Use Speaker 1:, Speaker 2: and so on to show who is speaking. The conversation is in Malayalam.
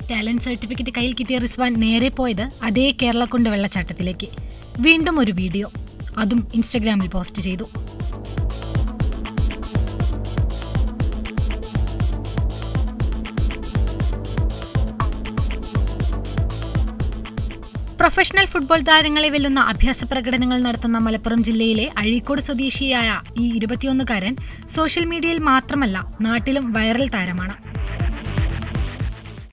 Speaker 1: ടാലന്റ് സർട്ടിഫിക്കറ്റ് കയ്യിൽ കിട്ടിയ റിസ്വാൻ നേരെ പോയത് അതേ കേരളക്കുണ്ട് വെള്ളച്ചാട്ടത്തിലേക്ക്. വീണ്ടും ഒരു വീഡിയോ, അതും ഇൻസ്റ്റഗ്രാമിൽ പോസ്റ്റ് ചെയ്തു. പ്രൊഫഷണൽ ഫുട്ബോൾ താരങ്ങളെ വെല്ലുന്ന അഭ്യാസ പ്രകടനങ്ങൾ നടത്തുന്ന മലപ്പുറം ജില്ലയിലെ അഴീക്കോട് സ്വദേശിയായ ഈ 21-കാരൻ സോഷ്യൽ മീഡിയയിൽ മാത്രമല്ല നാട്ടിലും വൈറൽ താരമാണ്.